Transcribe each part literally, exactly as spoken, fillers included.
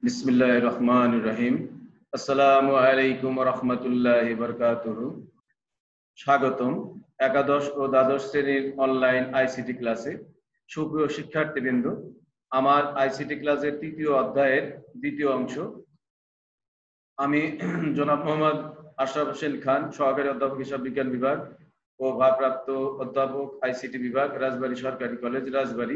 বিসমিল্লাহির রহমানির রহিম। আসসালামু আলাইকুম ওয়া রাহমাতুল্লাহি ওয়া বারাকাতুহু। স্বাগতম একাদশ ও দ্বাদশ শ্রেণীর অনলাইন আইসিটি ক্লাসে। সুপ্রিয় শিক্ষার্থীবৃন্দ, আমার আইসিটি ক্লাসের তৃতীয় অধ্যায়ের দ্বিতীয় অংশ। আমি জনাব মোহাম্মদ আশরাফ হোসেন খান, সহকারী অধ্যাপক হিসাব বিজ্ঞান বিভাগ ও ভারপ্রাপ্ত অধ্যাপক আইসিটি বিভাগ, রাজবাড়ী সরকারি কলেজ, রাজবাড়ী।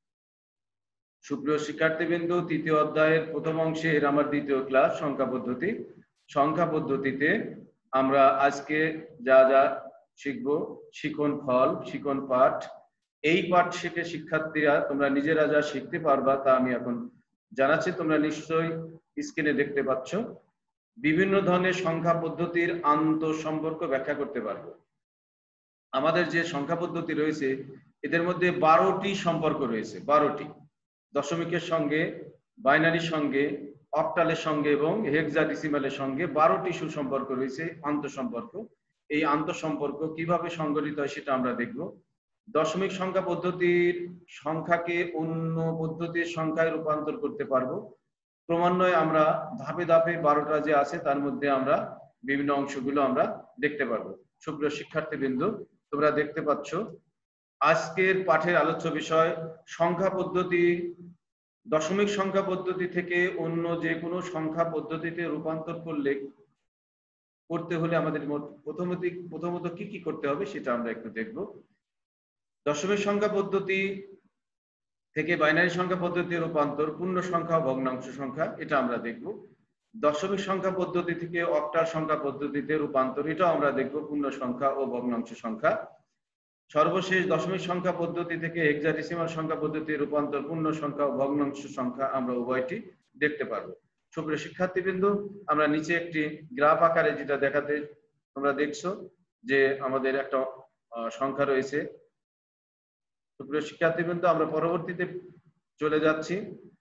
সুপ্রিয় শিক্ষার্থীবৃন্দ, তৃতীয় অধ্যায়ের প্রথম অংশের আমার দ্বিতীয় ক্লাস সংখ্যা পদ্ধতি। সংখ্যা পদ্ধতিতে আমরা আজকে যা যা শিখব, শিখন ফল, শিখন পাঠ। এই পাঠ শিখে শিক্ষার্থীরা তোমরা নিজেরা যা শিখতে পারবা তা আমি এখন জানাচ্ছি। তোমরা নিশ্চয়ই স্ক্রিনে দেখতে পাচ্ছ। বিভিন্ন ধরনের সংখ্যা পদ্ধতির আন্তঃসম্পর্ক ব্যাখ্যা করতে পারবো। আমাদের যে সংখ্যা পদ্ধতি রয়েছে এদের মধ্যে বারোটি সম্পর্ক রয়েছে। বারোটি দশমিকের সঙ্গে, বাইনারির সঙ্গে, অক্টালের সঙ্গে এবং হেক্সাডেসিমালের সঙ্গে বারোটি সুসম্পর্ক রয়েছে, আন্তঃসম্পর্ক। এই আন্তঃসম্পর্ক কিভাবে সংগঠিত হয় সেটা আমরা দেখব। দশমিক সংখ্যা পদ্ধতির সংখ্যাকে অন্য পদ্ধতির সংখ্যায় রূপান্তর করতে পারবো। ক্রমান্বয়ে আমরা ধাপে ধাপে বারোটা যে আছে তার মধ্যে আমরা বিভিন্ন অংশগুলো আমরা দেখতে পারবো। সুপ্রিয় শিক্ষার্থীবৃন্দ, তোমরা দেখতে পাচ্ছ আজকের পাঠের আলোচ্য বিষয় সংখ্যা পদ্ধতি। দশমিক সংখ্যা পদ্ধতি থেকে অন্য যে কোনো সংখ্যা পদ্ধতিতে রূপান্তর করলে করতে হলে আমাদের প্রথমত প্রথমত কি কি করতে হবে সেটা আমরা একটু দেখব। দশমিক সংখ্যা পদ্ধতি থেকে বাইনারি সংখ্যা পদ্ধতিতে রূপান্তর, পূর্ণ সংখ্যা ও ভগ্নাংশ সংখ্যা, এটা আমরা দেখব। দশমিক সংখ্যা পদ্ধতি থেকে অক্টাল সংখ্যা পদ্ধতিতে রূপান্তর, এটাও আমরা দেখব, পূর্ণ সংখ্যা ও ভগ্নাংশ সংখ্যা। সর্বশেষ দশমিক সংখ্যা পদ্ধতি থেকে হেক্সাডেসিমাল সংখ্যা পদ্ধতির রূপান্তর, পূর্ণ সংখ্যা ও ভগ্নাংশ সংখ্যা আমরা উভয়টি দেখতে পারবো। সুপ্রিয় শিক্ষার্থীবৃন্দ, আমরা নিচে একটি গ্রাফ আকারে যেটা দেখাতে তোমরা দেখছো যে আমাদের একটা সংখ্যা রয়েছে। সুপ্রিয় শিক্ষার্থীবৃন্দ, আমরা পরবর্তীতে চলে যাচ্ছি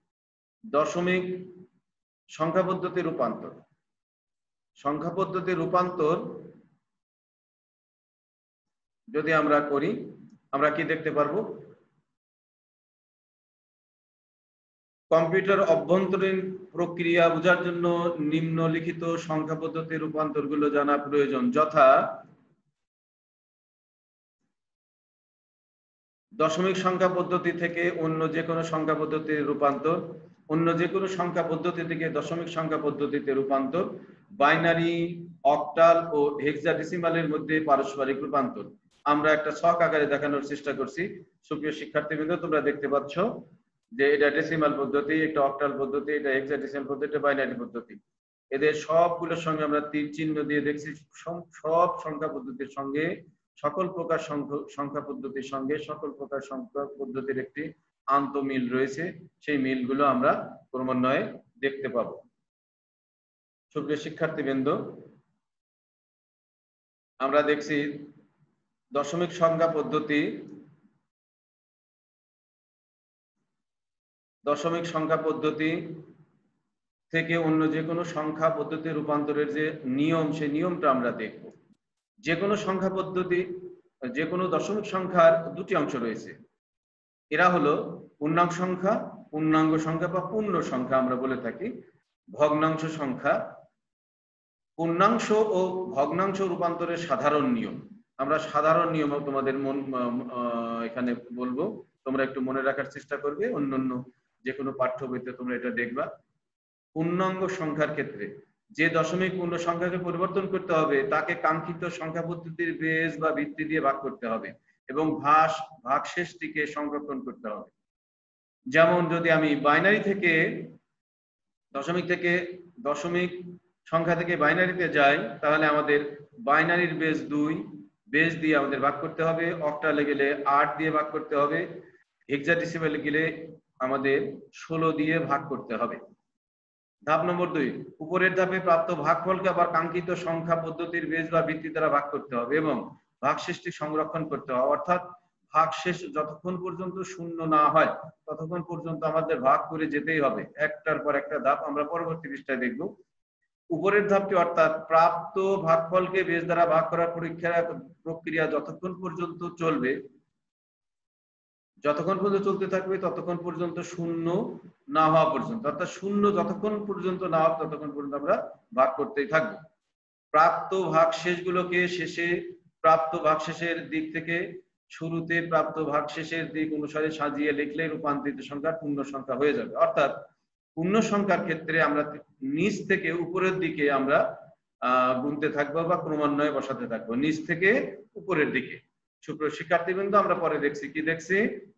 দশমিক সংখ্যা পদ্ধতির রূপান্তর। সংখ্যা পদ্ধতির রূপান্তর যদি আমরা করি আমরা কি দেখতে পারবো? কম্পিউটার অভ্যন্তরীণ প্রক্রিয়া বোঝার জন্য নিম্নলিখিত সংখ্যা পদ্ধতির রূপান্তর গুলো জানা প্রয়োজন, যথা দশমিক সংখ্যা পদ্ধতি থেকে অন্য যে কোনো সংখ্যা পদ্ধতির রূপান্তর, অন্য যে কোনো সংখ্যা পদ্ধতি থেকে দশমিক সংখ্যা পদ্ধতিতে রূপান্তর, বাইনারি, অক্টাল ও হেক্সাডেসিমালের মধ্যে পারস্পরিক রূপান্তর। আমরা একটা ছক আকারে দেখানোর চেষ্টা করছি। সুপ্রিয় শিক্ষার্থীবৃন্দ, তোমরা দেখতে পাচ্ছ যে এটা ডেসিমাল পদ্ধতি, এটা অক্টাল পদ্ধতি, এটা হেক্সাডেসিমাল পদ্ধতি, এটা বাইনারি পদ্ধতি। এদের সবগুলোর সঙ্গে আমরা তীর চিহ্ন দিয়ে দেখছি সব সংখ্যা পদ্ধতির সঙ্গে, সকল প্রকার সংখ্যা পদ্ধতির সঙ্গে সকল প্রকার সংখ্যা পদ্ধতির একটি আন্তঃমিল রয়েছে। সেই মিলগুলো আমরা ক্রমান্বয়ে দেখতে পাব। সুপ্রিয় শিক্ষার্থীবৃন্দ, আমরা দেখছি দশমিক সংখ্যা পদ্ধতি দশমিক সংখ্যা পদ্ধতি থেকে অন্য যে কোনো সংখ্যা পদ্ধতি রূপান্তরের যে নিয়ম, সেই নিয়মটা আমরা দেখব। যে কোনো সংখ্যা পদ্ধতি, যে কোনো দশমিক সংখ্যার দুটি অংশ রয়েছে। এরা হলো পূর্ণাঙ্ক সংখ্যা, পূর্ণাঙ্গ সংখ্যা বা পূর্ণ সংখ্যা আমরা বলে থাকি, ভগ্নাংশ সংখ্যা। পূর্ণাংশ ও ভগ্নাংশ রূপান্তরের সাধারণ নিয়ম, আমরা সাধারণ নিয়ম তোমাদের মন এখানে বলবো, তোমরা একটু মনে রাখার চেষ্টা করবে। অন্যান্য যে কোনো পাঠ্য বইতে তোমরা এটা দেখবা। পূর্ণাঙ্গ সংখ্যার ক্ষেত্রে যে দশমিক পূর্ণ সংখ্যাকে পরিবর্তন করতে হবে তাকে কাঙ্ক্ষিত সংখ্যা পদ্ধতির বেস বা ভিত্তি দিয়ে ভাগ করতে হবে এবং ভাগ ভাগশেষটিকে সংরক্ষণ করতে হবে। যেমন যদি আমি বাইনারি থেকে দশমিক থেকে দশমিক সংখ্যা থেকে বাইনারিতে যাই, তাহলে আমাদের বাইনারির বেস দুই, বেস দিয়ে আমাদের ভাগ করতে হবে। অক্টালে গেলে আট দিয়ে ভাগ করতে হবে। হেক্সাডেসিমালে গেলে আমাদের ষোলো দিয়ে ভাগ করতে হবে। ধাপ নম্বর দুই, উপরের ধাপে প্রাপ্ত ভাগফলকে আবার কাঙ্ক্ষিত সংখ্যা পদ্ধতির বেস বা ভিত্তি দ্বারা ভাগ করতে হবে এবং ভাগশেষটি সংরক্ষণ করতে হবে। অর্থাৎ ভাগশেষ যতক্ষণ পর্যন্ত শূন্য না হয় ততক্ষণ পর্যন্ত আমাদের ভাগ করে যেতেই হবে। একটার পর একটা ধাপ আমরা পরবর্তী পৃষ্ঠায় দেখব। উপরের ধাপটি অর্থাৎ প্রাপ্ত ভাগফলকে বেস দ্বারা ভাগ করার পরীক্ষা প্রক্রিয়া যতক্ষণ পর্যন্ত চলবে যতক্ষণ পর্যন্ত চলতে থাকবে ততক্ষণ পর্যন্ত শূন্য না হওয়া পর্যন্ত, অর্থাৎ শূন্য যতক্ষণ পর্যন্ত না হবে ততক্ষণ পর্যন্ত আমরা ভাগ করতেই থাকবো। প্রাপ্ত ভাগশেষগুলোকে শেষে প্রাপ্ত ভাগশেষের দিক থেকে শুরুতে প্রাপ্ত ভাগশেষের দিক অনুসারে সাজিয়ে লিখলে রূপান্তরিত সংখ্যা পূর্ণ সংখ্যা হয়ে যাবে। অর্থাৎ পূর্ণ সংখ্যার ক্ষেত্রে আমরা নিচ থেকে উপরের দিকে আমরা আহ গুনতে থাকবো বা ক্রমান্বয়ে বসাতে থাকবো, নিচ থেকে উপরের দিকে। সুপ্রিয় শিক্ষার্থীবৃন্দ, আমরা পরে দেখছি কি দেখছি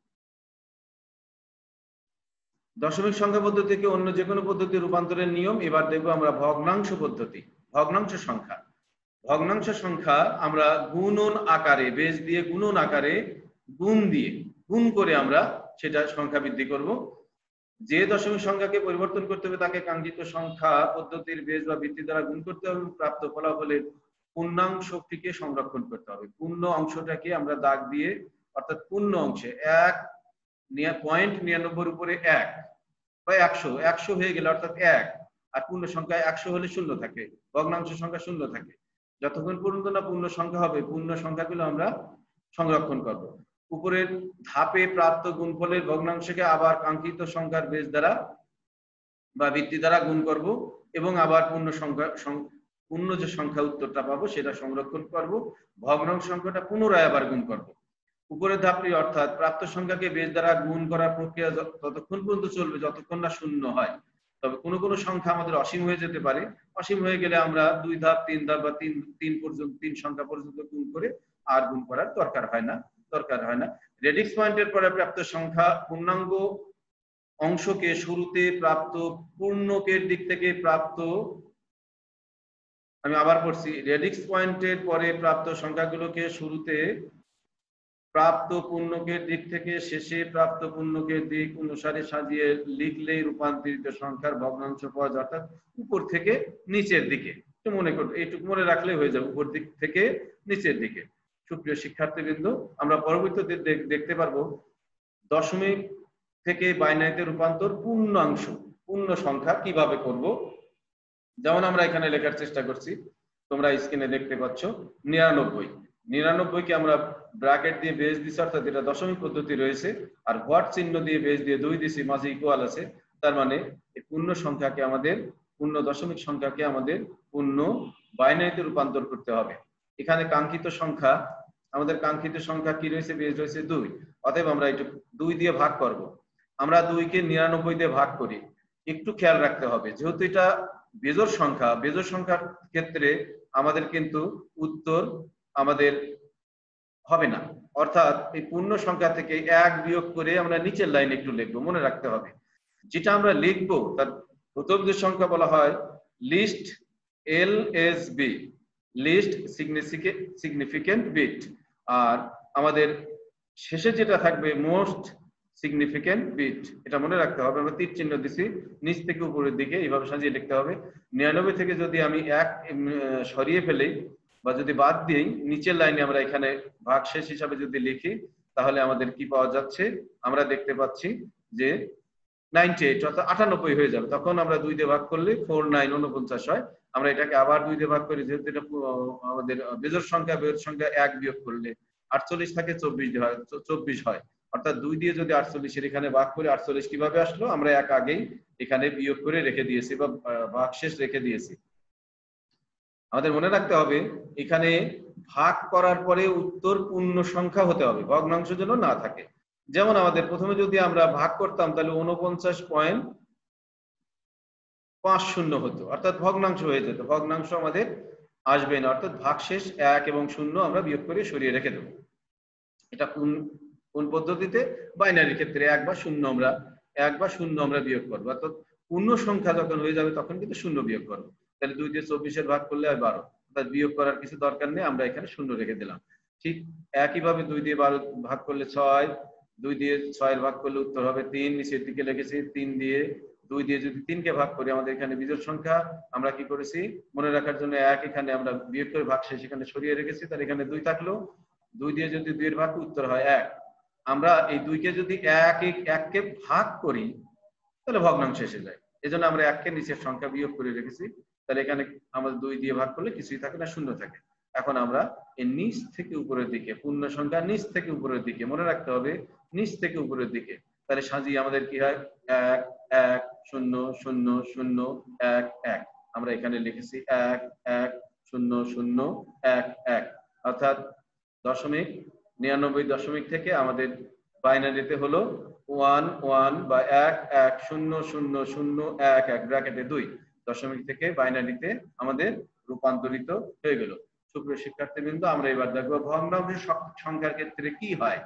দশমিক সংখ্যা পদ্ধতি থেকে অন্য যে কোনো পদ্ধতি রূপান্তরের নিয়ম। এবার দেখবো আমরা ভগ্নাংশ পদ্ধতি। ভগ্নাংশ সংখ্যা ভগ্নাংশ সংখ্যা আমরা গুণন আকারে, বেজ দিয়ে গুণন আকারে গুণ দিয়ে গুণ করে আমরা সেটা সংখ্যা বৃদ্ধি করব। যে দশমিক সংখ্যাকে পরিবর্তন করতে হবে তাকে কাঙ্ক্ষিত সংখ্যা পদ্ধতির বেজ বা ভিত্তি দ্বারা গুণ করতে হবে। প্রাপ্ত ফলাফলের পূর্ণাংশটিকে সংরক্ষণ করতে হবে। পূর্ণ অংশটাকে আমরা দাগ দিয়ে, অর্থাৎ পূর্ণ অংশে এক পয়েন্ট নিরানব্বই উপরে এক বা একশো একশো হয়ে গেলে অর্থাৎ এক, আর পূর্ণ সংখ্যা একশো হলে শূন্য থাকে, ভগ্নাংশ সংখ্যা শূন্য থাকে। যতক্ষণ পর্যন্ত না পূর্ণ সংখ্যা হবে পূর্ণ সংখ্যাগুলো আমরা সংরক্ষণ করব। উপরের ধাপে প্রাপ্ত গুণফলের ভগ্নাংশকে আবার কাঙ্ক্ষিত সংখ্যার বেজ দ্বারা বা ভিত্তি দ্বারা গুণ করব এবং আবার পূর্ণ সংখ্যা পূর্ণ যে সংখ্যা উত্তরটা পাবো সেটা সংরক্ষণ করব। ভগ্নাংশ সংখ্যাটা পুনরায় আবার গুণ করব। উপরের ধাপটি অর্থাৎ প্রাপ্ত সংখ্যাকে বেজ দ্বারা গুণ করার প্রক্রিয়া ততক্ষণ পর্যন্ত চলবে যতক্ষণ না শূন্য হয়। তবে কোনো কোনো সংখ্যা আমাদের অসীম হয়ে যেতে পারে। অসীম হয়ে গেলে আমরা দুই ধাপ তিন ধাপ বা তিন তিন পর্যন্ত তিন সংখ্যা পর্যন্ত গুণ করে আর গুণ করার দরকার হয় না দরকার হয় না রেডিক্স পয়েন্টের পরে প্রাপ্ত সংখ্যা পূর্ণাঙ্গ অংশকে শুরুতে প্রাপ্ত পূর্ণকের দিক থেকে প্রাপ্ত, আমি আবার পড়ছি, রেডিক্স পয়েন্টের পরে প্রাপ্ত সংখ্যাগুলোকে শুরুতে প্রাপ্ত পূর্ণকের দিক থেকে শেষে প্রাপ্ত পূর্ণকের দিক অনুসারে সাজিয়ে লিখলেই রূপান্তরিত সংখ্যার ভগ্নাংশ পাওয়া যায়। অর্থাৎ উপর থেকে নিচের দিকে, একটু মনে করবে, এইটুকু মনে রাখলে হয়ে যাবে, উপর দিক থেকে নিচের দিকে। সুপ্রিয় শিক্ষার্থীবৃন্দ, আমরা পরবর্তীতে দেখতে পারবো দশমিক থেকে বাইনারিতে রূপান্তর পূর্ণাংশ পূর্ণ সংখ্যা কিভাবে করব। যেমন আমরা এখানে লেখার চেষ্টা করছি, তোমরা স্ক্রিনে দেখতে পাচ্ছ নিরানব্বই। নিরানব্বই কে আমরা ব্র্যাকেট দিয়ে বেজ দিছি, অর্থাৎ এটা দশমিক পদ্ধতি রয়েছে, আর হোয়াট চিহ্ন দিয়ে বেজ দিয়ে দুই দিছি, মাঝে ইকুয়াল আছে। তার মানে এই পূর্ণ সংখ্যাকে আমাদের পূর্ণ দশমিক সংখ্যাকে আমাদের পূর্ণ বাইনারিতে রূপান্তর করতে হবে। এখানে কাঙ্ক্ষিত সংখ্যা, আমাদের কাঙ্ক্ষিত সংখ্যা কি রয়েছে, বেজ রয়েছে দুই। অতএব আমরা একটু দুই দিয়ে ভাগ করব। আমরা দুইকে নিরানব্বই দিয়ে ভাগ করি। একটু খেয়াল রাখতে হবে, যেহেতু এটা বেজোড় সংখ্যা, বেজোড় সংখ্যার ক্ষেত্রে আমাদের কিন্তু উত্তর আমাদের হবে না। অর্থাৎ এই পূর্ণ সংখ্যা থেকে এক বিয়োগ করে আমরা নিচের লাইন একটু লিখবো, মনে রাখতে হবে। যেটা আমরা লিখবো তার প্রথম যে সংখ্যা বলা হয় least L S B, least significant bit, আর আমাদের শেষে যেটা থাকবে মোস্ট সিগনিফিকেন্ট বিট, এটা মনে রাখতে হবে। আমরা তীর চিহ্ন দিছি নিচ থেকে উপরের দিকে, এইভাবে সাজিয়ে লিখতে হবে। নিরানব্বই থেকে যদি আমি এক সরিয়ে ফেলি বা যদি বাদ দিই, নিচের লাইনে আমরা এখানে ভাগশেষ হিসাবে যদি লিখি, তাহলে আমাদের কি পাওয়া যাচ্ছে, আমরা দেখতে পাচ্ছি যে নাইনটি এইট, অর্থাৎ আটানব্বই হয়ে যাবে। তখন আমরা দুই দিয়ে ভাগ করলে ফোর নাইন উনপঞ্চাশ হয়। আমরা এটাকে আবার দুই দিয়ে ভাগ করি, যেহেতু এটা আমাদের বেজোড় সংখ্যা, বেজোড় সংখ্যা এক বিয়োগ করলে আটচল্লিশ থাকে চব্বিশ হয়, চব্বিশ হয়। অর্থাৎ দুই দিয়ে যদি আটচল্লিশের এখানে ভাগ করে আটচল্লিশ কিভাবে আসলো, আমরা এক আগেই এখানে বিয়োগ করে রেখে দিয়েছি বা ভাগশেষ রেখে দিয়েছি। আমাদের মনে রাখতে হবে এখানে ভাগ করার পরে উত্তর পূর্ণ সংখ্যা হতে হবে, ভগ্নাংশ যেন না থাকে। যেমন আমাদের প্রথমে যদি আমরা ভাগ করতাম তাহলে উনপঞ্চাশ পয়েন্ট পাঁচ শূন্য হতো, অর্থাৎ ভগ্নাংশ হয়ে যেত। ভগ্নাংশ আমাদের আসবে না, অর্থাৎ ভাগশেষ এক এবং শূন্য আমরা বিয়োগ করে সরিয়ে রেখে দেবো। এটা কোন কোন পদ্ধতিতে, বাইনারির ক্ষেত্রে এক বা শূন্য আমরা এক বা শূন্য আমরা বিয়োগ করবো। অর্থাৎ পূর্ণ সংখ্যা যখন হয়ে যাবে তখন কিন্তু শূন্য বিয়োগ করবো। তাহলে দুই দিয়ে চব্বিশের ভাগ করলে হয় বারো, অর্থাৎ বিয়োগ করার কিছু দরকার নেই, আমরা এখানে শূন্য রেখে দিলাম। ঠিক একইভাবে দুই দিয়ে বারো ভাগ করলে ছয়, দুই দিয়ে ছয়ের ভাগ করলে উত্তর হবে তিন, নিচের দিকে লিখেছি তিন দিয়ে। দুই দিয়ে যদি তিনকে ভাগ করি, আমাদের এখানে বিজোড় সংখ্যা, আমরা কি করেছি মনে রাখার জন্য এক এখানে আমরা বিয়োগ করে ভাগশেষ এখানে সরিয়ে রেখেছি, তাহলে এখানে দুই থাকলো। দুই দিয়ে যদি দুইয়ের ভাগ উত্তর হয় এক। আমরা এই দুইকে যদি এক এককে ভাগ করি তাহলে ভগ্নাংশ এসে যায়, এজন্য আমরা এককে নিচের সংখ্যা বিয়োগ করে রেখেছি। তাহলে এখানে আমাদের দুই দিয়ে ভাগ করলে কিছুই থাকে না, শূন্য থাকে। এখন আমরা এই নিচ থেকে উপরের দিকে, পূর্ণ সংখ্যা নিচ থেকে উপরের দিকে, মনে রাখতে হবে নিচ থেকে উপরের দিকে। তাহলে সাজিয়ে আমাদের কি হয়, এক এক শূন্য শূন্য শূন্য এক এক। আমরা এখানে লিখেছি এক এক শূন্য শূন্য এক এক, অর্থাৎ দশমিক নিরানব্বই দশমিক থেকে আমাদের বাইনারিতে হলো ওয়ান ওয়ান বা এক এক শূন্য শূন্য শূন্য এক এক ব্র্যাকেটে দুই দশমিক থেকে বাইনারিতে আমাদের রূপান্তরিত হয়ে গেল। সুপ্রিয় শিক্ষার্থীবৃন্দ, আমরা এবার দেখবো ভগ্নাংশ সংখ্যার ক্ষেত্রে কি হয়।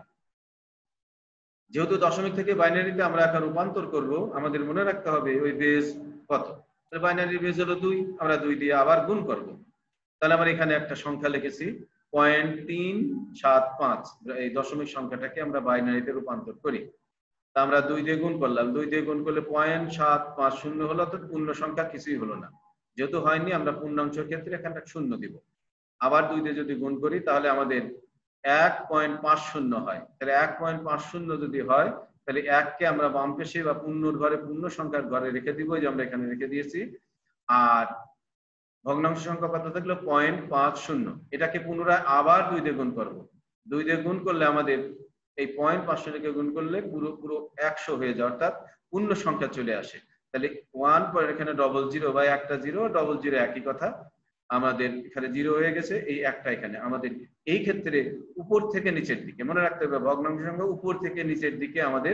যেহেতু দশমিক থেকে বাইনারিতে আমরা একটা রূপান্তর করব, আমাদের মনে রাখতে হবে ওই বেজ কত। বাইনারি বেজ হলো দুই, আমরা দুই দিয়ে আবার গুণ করব। তাহলে আমরা এখানে একটা সংখ্যা লিখেছি পয়েন্ট তিন সাত পাঁচ, এই দশমিক সংখ্যাটাকে আমরা বাইনারিতে রূপান্তর করি। তা আমরা দুই দিয়ে গুণ করলাম, দুই দিয়ে গুণ করলে পয়েন্ট সাত পাঁচ শূন্য হলো, তো পূর্ণ সংখ্যা কিছুই হলো না। যেহেতু হয়নি, আমরা পূর্ণাংশের ক্ষেত্রে এখানে শূন্য দিব। আবার দুই দিয়ে যদি গুণ করি তাহলে আমাদের এক পয়েন্ট পাঁচ শূন্য হয়। তাহলে এক পয়েন্ট পাঁচ শূন্য যদি হয় তাহলে এককে আমরা বাম পাশে বা পূর্ণর ঘরে পূর্ণ সংখ্যার ঘরে রেখে দিব, যে আমরা এখানে রেখে দিয়েছি। আর ভগ্নাংশ সংখ্যা কত থাকলো পয়েন্ট পাঁচ শূন্য, এটাকে পুনরায় আবার দুই দিয়ে গুণ করবো। দুই দিয়ে গুণ করলে আমাদের এই পয়েন্ট পাঁচ শূন্যকে গুণ করলে পুরো পুরো একশো হয়ে যায়, অর্থাৎ পূর্ণ সংখ্যা চলে আসে। তাহলে ওয়ান পরে এখানে ডবল জিরো বা একটা জিরো, ডবল জিরো একই কথা, আমাদের এখানে জিরো হয়ে গেছে, এই একটা এখানে আমাদের এই ক্ষেত্রে উপর থেকে নিচের দিকে মনে রাখতে হবে, ভগ্নাংশ সংখ্যা উপর থেকে নিচের দিকে আমাদের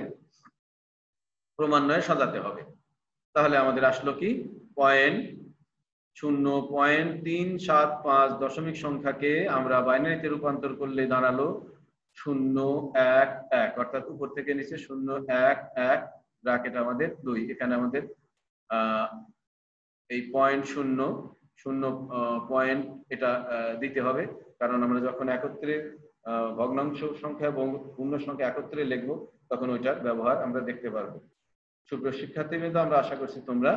ক্রমান্বয়ে সাজাতে হবে। তাহলে আমাদের আসলো কি পয়েন্ট শূন্য পয়েন্ট তিন সাত পাঁচ দশমিক সংখ্যাকে আমরা বাইনারিতে রূপান্তর করলে দাঁড়ালো শূন্য এক এক, অর্থাৎ উপর থেকে নিচে শূন্য এক এক ব্র্যাকেট আমাদের দুই। এখানে আমাদের আহ এই পয়েন্ট শূন্য শূন্য পয়েন্ট এটা দিতে হবে, কারণ আমরা যখন একত্রে ভগ্নাংশ সংখ্যা এবং পূর্ণ সংখ্যা একত্রে লিখবো তখন ওইটার ব্যবহার আমরা দেখতে পারবো। সুপ্রিয় শিক্ষার্থীবৃন্দ, আমরা আশা করছি তোমরা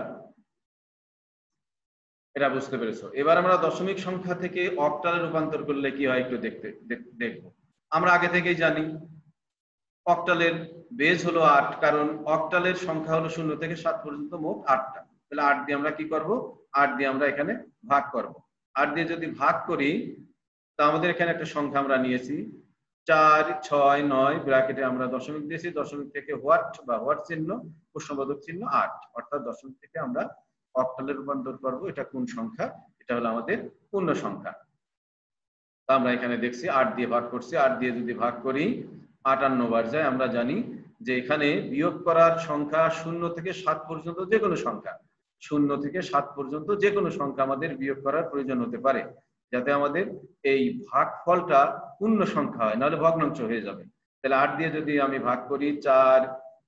এটা বুঝতে পেরেছো। এবার আমরা দশমিক সংখ্যা থেকে অক্টালে রূপান্তর করলে কি হয় একটু দেখতে দেখবো। আমরা আগে থেকেই জানি অক্টালের বেজ হলো আট, কারণ অক্টালের সংখ্যা হলো শূন্য থেকে সাত পর্যন্ত মোট আটটা। তাহলে আট দিয়ে আমরা কি করব, আট দিয়ে আমরা এখানে ভাগ করব। আট দিয়ে যদি ভাগ করি তা আমাদের এখানে একটা সংখ্যা আমরা নিয়েছি চার ছয় নয় ব্র্যাকেটে আমরা দশমিক দিয়েছি, দশমিক থেকে হোয়াট বা হোয়াট চিহ্ন প্রশ্নবোধক চিহ্ন আট, অর্থাৎ দশমিক থেকে আমরা অক্টালে রূপান্তর করব। এটা কোন সংখ্যা, এটা হলো আমাদের পূর্ণ সংখ্যা। তা আমরা এখানে দেখছি আট দিয়ে ভাগ করছি, আট দিয়ে যদি ভাগ করি আটান্ন বার যায়। আমরা জানি যে এখানে বিয়োগ করার সংখ্যা শূন্য থেকে সাত পর্যন্ত যে কোনো সংখ্যা, শূন্য থেকে সাত পর্যন্ত যে কোনো সংখ্যা আমাদের বিয়োগ করার প্রয়োজন হতে পারে, যাতে আমাদের এই ভাগফলটা পূর্ণ সংখ্যা হয়, নাহলে ভগ্নাংশ হয়ে যাবে। তাহলে আট দিয়ে যদি আমি ভাগ করি চার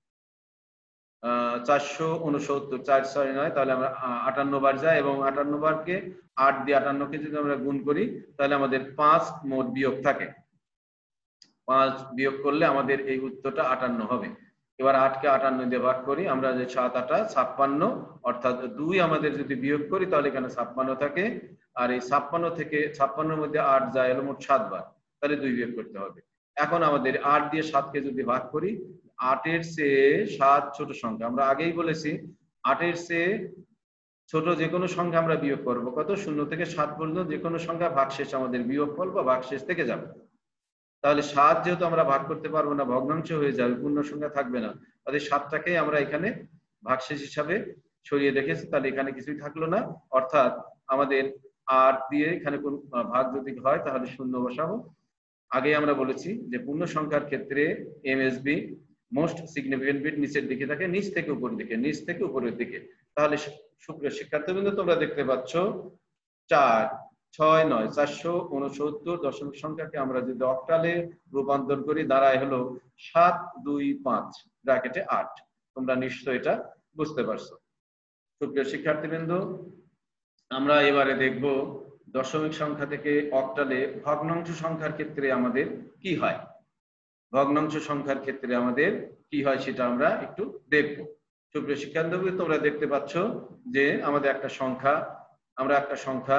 আহ চারশো উনসত্তর, চার ছয় নয়, তাহলে আমরা আটান্ন বার যায়, এবং আটান্ন বারকে আট দিয়ে আটান্নকে যদি আমরা গুণ করি তাহলে আমাদের পাঁচ মোট বিয়োগ থাকে, পাঁচ বিয়োগ করলে আমাদের এই উত্তরটা আটান্ন হবে। এবার আটকে আটান্ন দিয়ে ভাগ করি, আমরা যে সাত আটা ছাপ্পান্ন, অর্থাৎ দুই আমাদের যদি বিয়োগ করি তাহলে এখানে ছাপ্পান্ন থাকে, আর এই ছাপ্পান্ন থেকে ছাপ্পান্নর মধ্যে আট যায় হলো মোট সাত বার, তাহলে দুই বিয়োগ করতে হবে। এখন আমাদের আট দিয়ে সাতকে যদি ভাগ করি, আটের চেয়ে সাত ছোট সংখ্যা, আমরা আগেই বলেছি আটের চেয়ে ছোট যে কোনো সংখ্যা আমরা বিয়োগ করব, কত শূন্য থেকে সাত পর্যন্ত যে কোনো সংখ্যা ভাগশেষ আমাদের বিয়োগফল বা ভাগশেষ থেকে যাবে। তাহলে সাত যেহেতু আমরা ভাগ করতে পারবো না, ভগ্নাংশ হয়ে যাবে, পূর্ণ সংখ্যা থাকবে না, তাহলে সাতটাকে আমরা এখানে ভাগশেষ হিসাবে সরিয়ে রেখেছি, তাহলে এখানে কিছুই থাকলো না, অর্থাৎ আমাদের আট দিয়ে এখানে কোন ভাগ যদি হয় তাহলে শূন্য বসাবো। আগে আমরা বলেছি যে পূর্ণ সংখ্যার ক্ষেত্রে এমএসবি মোস্ট সিগনিফিকেন্ট বিট নিচের দিকে থাকে, নিচ থেকে উপরের দিকে, নিচ থেকে উপরের দিকে। তাহলে সুপ্রিয় শিক্ষার্থীবৃন্দ, তোমরা দেখতে পাচ্ছ চার ছয় নয় চারশো উনসত্তর দশমিক সংখ্যাকে আমরা যদি অক্টালে রূপান্তর করি দাঁড়ায় হলো সাত দুই পাঁচ ব্র্যাকেটে আট। তোমরা নিশ্চয় এটা বুঝতে পারছো। সুপ্রিয় শিক্ষার্থীবৃন্দ, আমরা এবারে দেখব দশমিক সংখ্যা থেকে অক্টালে ভগ্নাংশ সংখ্যার ক্ষেত্রে আমাদের কি হয়। ভগ্নাংশ সংখ্যার ক্ষেত্রে আমাদের কি হয় সেটা আমরা একটু দেখব। সুপ্রিয় শিক্ষার্থীবৃন্দ, তোমরা দেখতে পাচ্ছ যে আমাদের একটা সংখ্যা, আমরা একটা সংখ্যা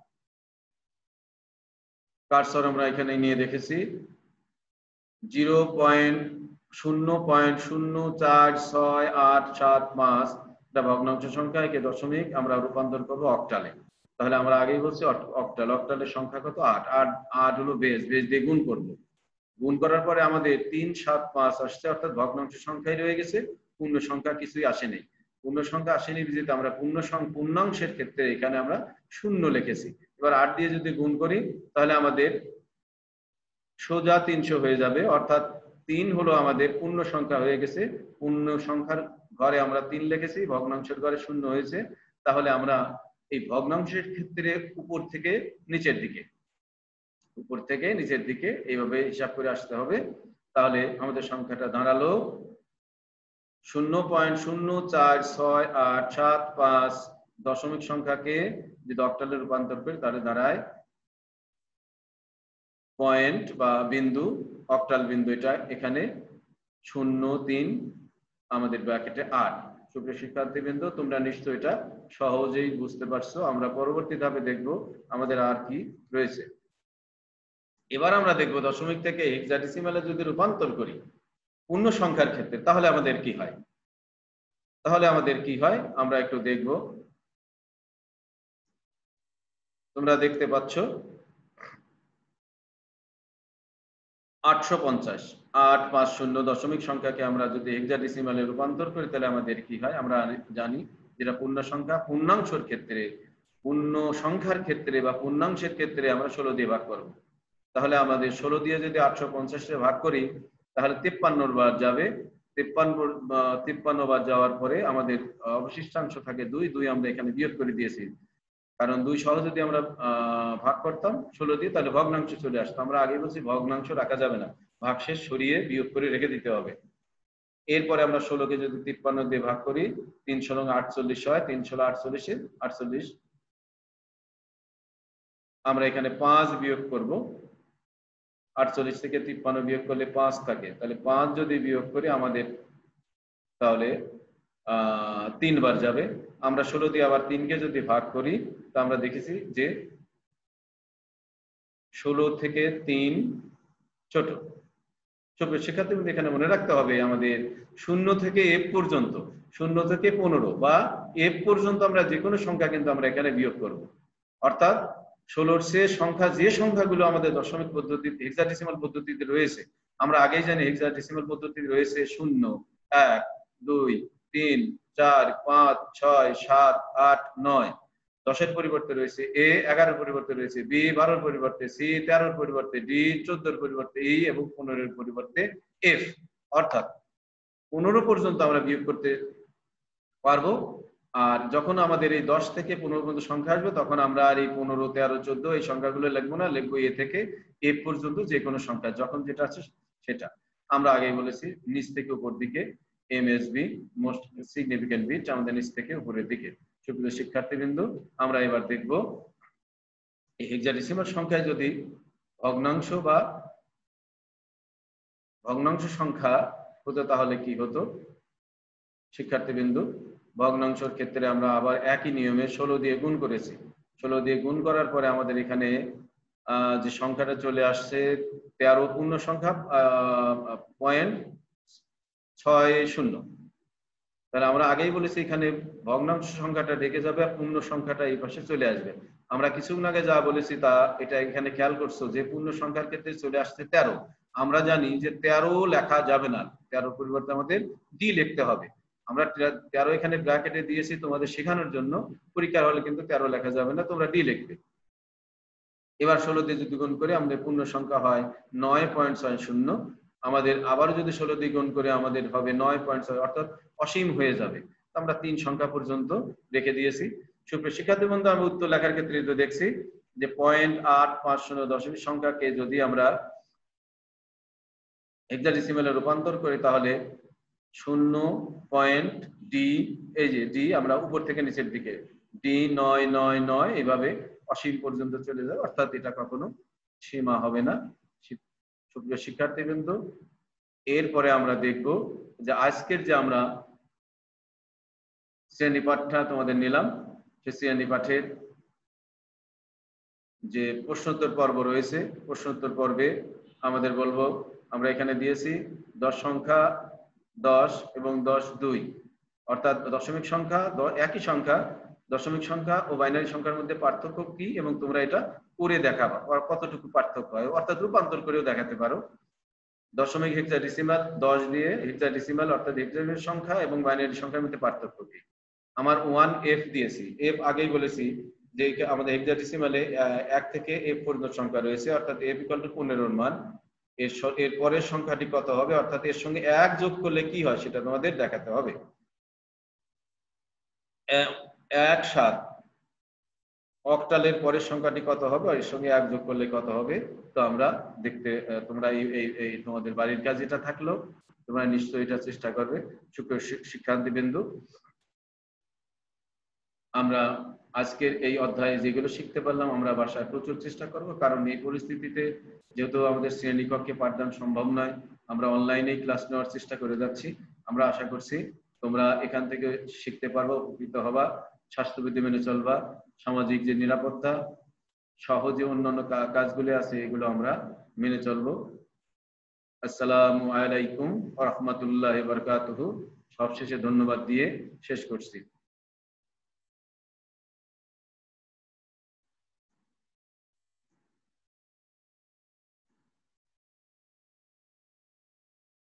কার্সর আমরা এখানে নিয়ে দেখেছি জিরো পয়েন্ট শূন্য পয়েন্ট শূন্য চার ছয় আট সাত পাঁচ, এটা ভগ্নাংশ সংখ্যা, একে দশমিক আমরা রূপান্তর করবো অক্টালে। তাহলে আমরা আগেই বলছি অক্টাল, অক্টালের সংখ্যা কত আট, আট আট হলো বেজ, বেজ দিয়ে গুণ করবো। গুণ করার পরে আমাদের তিন সাত পাঁচ আসছে, অর্থাৎ ভগ্নাংশ সংখ্যাই রয়ে গেছে, পূর্ণ সংখ্যা কিছুই আসেনি। পূর্ণ সংখ্যা আসেনি বিজিত আমরা পূর্ণ পূর্ণাংশের ক্ষেত্রে এখানে আমরা শূন্য লিখেছি। এবার আট দিয়ে যদি গুণ করি তাহলে আমাদের সোজা তিনশো হয়ে যাবে, অর্থাৎ তিন হলো আমাদের পূর্ণ সংখ্যা হয়ে গেছে। পূর্ণ সংখ্যার ঘরে আমরা তিন লিখেছি, ভগ্নাংশের ঘরে শূন্য হয়েছে। তাহলে আমরা এই ভগ্নাংশের ক্ষেত্রে উপর থেকে নিচের দিকে উপর থেকে নিচের দিকে এইভাবে হিসাব করে আসতে হবে। তাহলে আমাদের সংখ্যাটা দাঁড়ালো শূন্য পয়েন্ট শূন্য চার ছয় আট সাত পাঁচ। দশমিক সংখ্যাকে যদি অক্টালে রূপান্তর করি তাহলে দাঁড়ায় পয়েন্ট বা বিন্দু, অক্টাল বিন্দু এটা এখানে শূন্য তিন আমাদের ব্র্যাকেটে আট। সুপ্রিয় শিক্ষার্থীবৃন্দ, তোমরা নিশ্চয়ই এটা সহজেই বুঝতে পারছো। আমরা পরবর্তী ধাপে দেখব আমাদের আর কি রয়েছে। এবার আমরা দেখব দশমিক থেকে হেক্সাডেসিমালে যদি রূপান্তর করি পূর্ণ সংখ্যার ক্ষেত্রে তাহলে আমাদের কি হয়। তাহলে আমাদের কি হয় আমরা একটু দেখব। তোমরা দেখতে পাচ্ছ আটশো পঞ্চাশ। আট পাঁচ শূন্য দশমিক সংখ্যাকে আমরা যদি হেক্সাডেসিমালে রূপান্তর করি তাহলে আমাদের কি হয় আমরা জানি, যেটা পূর্ণ সংখ্যা পূর্ণাংশের ক্ষেত্রে পূর্ণ সংখ্যার ক্ষেত্রে বা পূর্ণাংশের ক্ষেত্রে আমরা ষোলো দিয়ে ভাগ করব। তাহলে আমাদের ষোলো দিয়ে যদি আটশো পঞ্চাশে ভাগ করি তাহলে তিপ্পান্ন বার যাবে। তিপ্পান্ন তিপ্পান্ন বার যাওয়ার পরে আমাদের অবশিষ্টাংশ থাকে দুই। দুই আমরা এখানে বিয়োগ করে দিয়েছি, কারণ দুই সহ যদি আমরা ভাগ করতাম ষোলো দিয়ে তাহলে ভগ্নাংশ চলে আসতো। আমরা আগে বলছি ভগ্নাংশ রাখা যাবে না, ভাগশেষ সরিয়ে বিয়োগ করে রেখে দিতে হবে। এরপরে আমরা ষোলোকে যদি তিপ্পান্ন দিয়ে ভাগ করি তিন ষোলো আটচল্লিশ হয়, তিন ষোলো আটচল্লিশে আটচল্লিশ আমরা এখানে পাঁচ বিয়োগ করব। আটচল্লিশ থেকে তিপ্পান্ন বিয়োগ করলে পাঁচ থাকে, তাহলে পাঁচ যদি বিয়োগ করি আমাদের তাহলে আহ তিনবার যাবে। আমরা ষোলো দিয়ে আবার তিনকে যদি ভাগ করি তা আমরা দেখেছি যে ষোলো থেকে তিন ছোট। শিক্ষার্থী এখানে মনে রাখতে হবে আমাদের শূন্য থেকে এফ পর্যন্ত, শূন্য থেকে পনেরো বা এফ পর্যন্ত আমরা যে কোনো সংখ্যা কিন্তু আমরা এখানে বিয়োগ করব। অর্থাৎ ষোলোর সে সংখ্যা যে সংখ্যাগুলো আমাদের দশমিক পদ্ধতিতে হেক্সাডেসিমাল পদ্ধতিতে রয়েছে, আমরা আগেই জানি হেক্সাডেসিমাল পদ্ধতিতে রয়েছে শূন্য, এক, দুই, তিন, চার, পাঁচ, ছয়, সাত, আট, নয়। দশের পরিবর্তে রয়েছে এ, এগারোর পরিবর্তে রয়েছে বি, বারোর পরিবর্তে সি, তেরোর পরিবর্তে ডি, চোদ্দোর পরিবর্তে ই এবং পনেরোর পরিবর্তে এফ। অর্থাৎ পনেরো পর্যন্ত আমরা বিয়োগ করতে পারবো। আর যখন আমাদের এই দশ থেকে পনেরো পর্যন্ত সংখ্যা আসবে তখন আমরা আর এই পনেরো, তেরো, চোদ্দ এই সংখ্যাগুলো লিখবো না, লিখবো এ থেকে এফ পর্যন্ত যে কোনো সংখ্যা যখন যেটা আছে সেটা। আমরা আগেই বলেছি নিচ থেকে উপর দিকে M S B, most significant bit, আমাদের নিচ থেকে উপরের দিকে। সুপ্রিয় শিক্ষার্থীবৃন্দ, আমরা এবার দেখব এই হেক্সাডেসিমাল সংখ্যায় যদি ভগ্নাংশ বা ভগ্নাংশ সংখ্যা হতো তাহলে কি হতো। শিক্ষার্থীবৃন্দ, ভগ্নাংশের ক্ষেত্রে আমরা আবার একই নিয়মে ষোলো দিয়ে গুণ করেছি। ষোলো দিয়ে গুণ করার পরে আমাদের এখানে যে সংখ্যাটা চলে আসছে তেরো পূর্ণ সংখ্যা পয়েন্ট ছয় শূন্য। তাহলে আমরা আগেই বলেছি এখানে ভগ্নাংশ সংখ্যাটা ঢেকে যাবে আর পূর্ণ সংখ্যাটা এই পাশে চলে আসবে। আমরা কিছুক্ষণ আগে যা বলেছি তা এটা এখানে খেয়াল করছো যে পূর্ণ সংখ্যার ক্ষেত্রে চলে আসছে তেরো। আমরা জানি যে তেরো লেখা যাবে না, তেরোর পরিবর্তে আমাদের ডি লিখতে হবে। আমরা তেরো এখানে ব্র্যাকেটে দিয়েছি তোমাদের শেখানোর জন্য, পরীক্ষার হলে কিন্তু তেরো লেখা যাবে না, তোমরা ডি লিখবে। এবার ষোলো দিয়ে যদি গুণ করে আমাদের পূর্ণ সংখ্যা হয় নয় পয়েন্ট ছয় শূন্য। আমাদের আবার যদি ষোলো দিয়ে গুণ করে আমাদের হবে নয় পয়েন্ট ছয়, অর্থাৎ অসীম হয়ে যাবে। আমরা তিন সংখ্যা পর্যন্ত রেখে দিয়েছি। সুপ্রিয় শিক্ষার্থী বন্ধু, আমি উত্তর লেখার ক্ষেত্রে তো দেখছি যে পয়েন্ট আট পাঁচ শূন্য দশমিক সংখ্যাকে যদি আমরা হেক্সাডেসিমালে রূপান্তর করি তাহলে শূন্য পয়েন্ট ডি, এই যে ডি আমরা উপর থেকে নিচের দিকে ডি নয় নয় নয় এভাবে অসীম পর্যন্ত চলে যাবে, অর্থাৎ এটা কখনো সীমা হবে না। সুপ্রিয় শিক্ষার্থীবৃন্দ, এরপরে আমরা দেখব যে আজকের যে আমরা শ্রেণী পাঠটা তোমাদের নিলাম, সে শ্রেণী পাঠের যে প্রশ্নোত্তর পর্ব রয়েছে, প্রশ্নোত্তর পর্বে আমাদের বলবো আমরা এখানে দিয়েছি দশ সংখ্যা দশ এবং দশ দুই, অর্থাৎ দশমিক সংখ্যা একই সংখ্যা, দশমিক সংখ্যা ও বাইনারি সংখ্যার মধ্যে পার্থক্য কি এবং তোমরা এটা করে দেখাবা কতটুকু পার্থক্য হয়, অর্থাৎ রূপান্তর করেও দেখাতে পারো। দশমিক হেক্সাডেসিমাল দশ দিয়ে হেক্সাডেসিমাল অর্থাৎ হেক্সাডেসিমাল সংখ্যা এবং বাইনারি সংখ্যার মধ্যে পার্থক্য কি? আমার ওয়ান এফ দিয়েছি, এফ আগেই বলেছি যে আমাদের হেক্সাডেসিমালে এক থেকে এফ পর্যন্ত সংখ্যা রয়েছে, অর্থাৎ এফ ইকুয়াল টু পনেরোর মান। এর এর পরের সংখ্যাটি কত হবে, অর্থাৎ এর সঙ্গে এক যোগ করলে কি হয় সেটা তোমাদের দেখাতে হবে। এক সাত অক্টালের পরের সংখ্যাটি কত হবে, এর সঙ্গে এক যোগ করলে কত হবে, তো আমরা দেখতে, তোমরা এই এই তোমাদের বাড়ির কাজ এটা থাকলো, তোমরা নিশ্চয়ই এটা চেষ্টা করবে। সুপ্রিয় শিক্ষার্থী বিন্দু, আমরা আজকের এই অধ্যায়ে যেগুলো শিখতে পারলাম আমরা বাসায় প্রচুর চেষ্টা করব, কারণ এই পরিস্থিতিতে যেহেতু আমাদের শ্রেণীকক্ষে পাঠদান সম্ভব নয়, আমরা অনলাইনেই ক্লাস নেওয়ার চেষ্টা করে যাচ্ছি। আমরা আশা করছি তোমরা এখান থেকে শিখতে পারবো, উপকৃত হবা, স্বাস্থ্যবিধি মেনে চলবা, সামাজিক যে নিরাপত্তা সহ যে অন্যান্য কাজগুলি আছে এগুলো আমরা মেনে চলবো। আসসালামু আলাইকুম ওয়া রাহমাতুল্লাহি ওয়া বারাকাতুহু। সবশেষে ধন্যবাদ দিয়ে শেষ করছি।